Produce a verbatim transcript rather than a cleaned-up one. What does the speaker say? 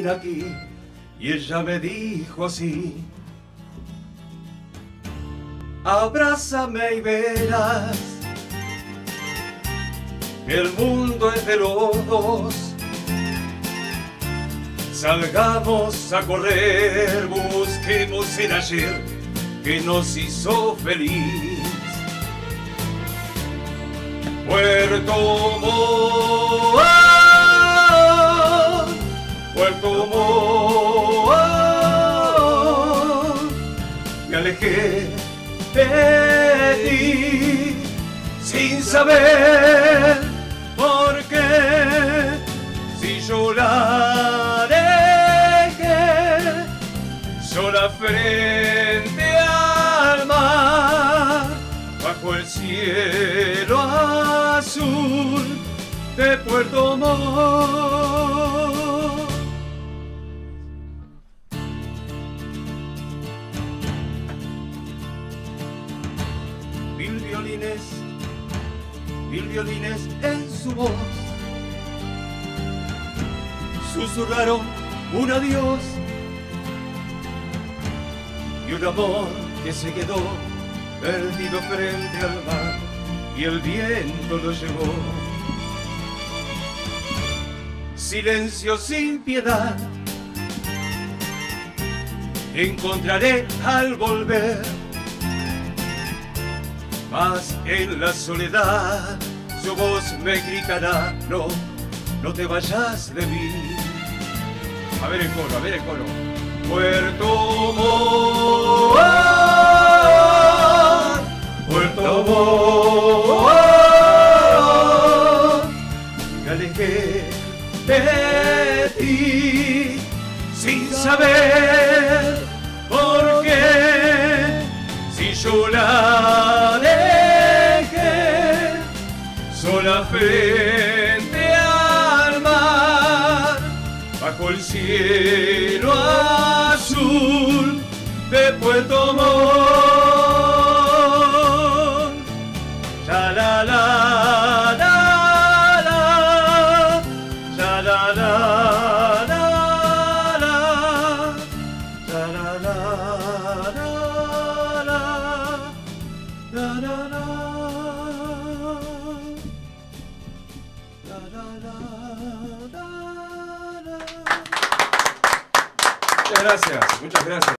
ven aquí. Y ella me dijo así: abrázame y verás que el mundo es de los dos. Salgamos a correr, busquemos el ayer que nos hizo feliz. Puerto Montt, Puerto Montt, me alejé de ti sin saber por qué. Si yo la dejé sola frente al mar, bajo el cielo azul de Puerto Montt. Mil violines, mil violines en su voz susurraron un adiós y un amor que se quedó perdido frente al mar y el viento lo llevó. Silencio sin piedad encontraré al volver, mas en la soledad su voz me gritará: no, no te vayas de mí. A ver el coro, a ver el coro. Puerto Montt, Puerto Montt, me alejé de ti sin saber por qué. Si yo la dejé sola frente al mar, bajo el cielo azul de Puerto Montt. Ya la la la la, ya la la la la, ya la la la la, la la la, la la la la la. Muchas gracias, muchas gracias.